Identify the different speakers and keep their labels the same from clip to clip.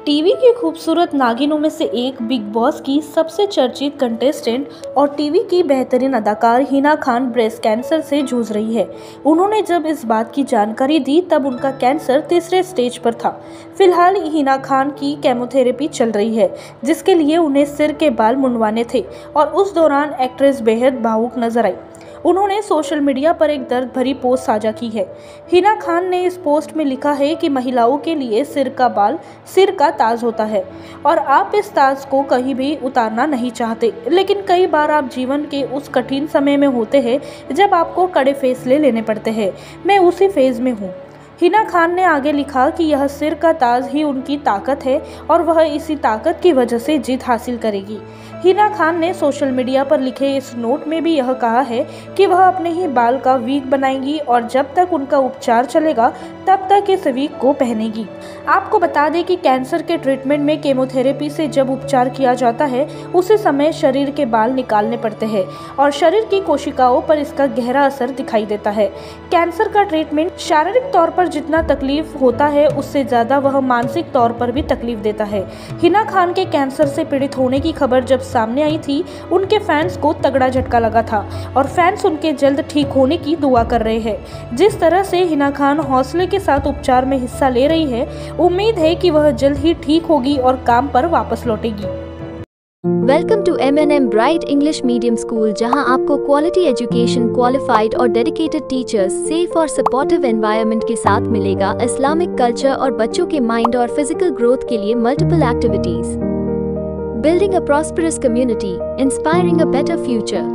Speaker 1: TV की खूबसूरत नागिनों में से एक बिग बॉस की सबसे चर्चित कंटेस्टेंट और टीवी की बेहतरीन अदाकार हिना खान ब्रेस्ट कैंसर से जूझ रही है। उन्होंने जब इस बात की जानकारी दी तब उनका कैंसर तीसरे स्टेज पर था। फिलहाल हिना खान की केमोथेरेपी चल रही है, जिसके लिए उन्हें सिर के बाल मुंडवाने थे और उस दौरान एक्ट्रेस बेहद भावुक नजर आई। उन्होंने सोशल मीडिया पर एक दर्द भरी पोस्ट साझा की है। हिना खान ने इस पोस्ट में लिखा है कि महिलाओं के लिए सिर का बाल सिर का ताज होता है और आप इस ताज को कहीं भी उतारना नहीं चाहते, लेकिन कई बार आप जीवन के उस कठिन समय में होते हैं जब आपको कड़े फैसले लेने पड़ते हैं। मैं उसी फेज में हूँ। हिना खान ने आगे लिखा कि यह सिर का ताज ही उनकी ताकत है और वह इसी ताकत की वजह से जीत हासिल करेगी। हिना खान ने सोशल मीडिया पर लिखे इस नोट में भी यह कहा है कि वह अपने ही बाल का वीग बनाएंगी और जब तक उनका उपचार चलेगा तब तक इस वीग को पहनेगी। आपको बता दें कि कैंसर के ट्रीटमेंट में केमोथेरेपी से जब उपचार किया जाता है उसी समय शरीर के बाल निकालने पड़ते हैं और शरीर की कोशिकाओं पर इसका गहरा असर दिखाई देता है। कैंसर का ट्रीटमेंट शारीरिक तौर पर जितना तकलीफ होता है उससे ज्यादा वह मानसिक तौर पर भी तकलीफ देता है। हिना खान के कैंसर से पीड़ित होने की खबर जब सामने आई थी, उनके फैंस को तगड़ा झटका लगा था और फैंस उनके जल्द ठीक होने की दुआ कर रहे हैं। जिस तरह से हिना खान हौसले के साथ उपचार में हिस्सा ले रही है, उम्मीद है कि वह जल्द ही ठीक होगी और काम पर वापस लौटेगी।
Speaker 2: Welcome to M&M bright English medium school, जहां आपको क्वालिटी एजुकेशन, क्वालिफाइड और डेडिकेटेड टीचर्स, सेफ और सपोर्टिव एनवायरनमेंट के साथ मिलेगा। इस्लामिक कल्चर और बच्चों के माइंड और फिजिकल ग्रोथ के लिए multiple activities. Building a prosperous community, inspiring a better future.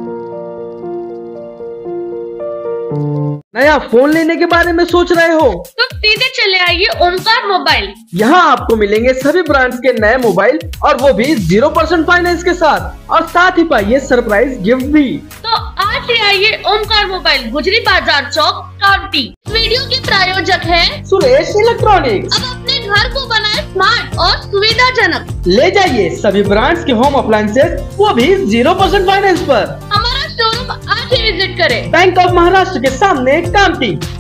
Speaker 3: नया फोन लेने के बारे में सोच रहे हो
Speaker 4: तो सीधे चले आइए ओमकार मोबाइल।
Speaker 3: यहाँ आपको मिलेंगे सभी ब्रांड्स के नए मोबाइल और वो भी 0% फाइनेंस के साथ, और साथ ही पाइए सरप्राइज गिफ्ट भी।
Speaker 4: तो आज ही आइए ओमकार मोबाइल, गुजरी बाजार चौक, कांटी। वीडियो के प्रायोजक हैं
Speaker 3: सुरेश इलेक्ट्रॉनिक्स।
Speaker 4: अब अपने घर को बनाए स्मार्ट और सुविधाजनक।
Speaker 3: ले जाइए सभी ब्रांड्स के होम अप्लायंसेज, वो भी 0% फाइनेंस पर।
Speaker 4: हमारा शोरूम आज ही विजिट करें।
Speaker 3: बैंक ऑफ महाराष्ट्र के सामने, कांटी।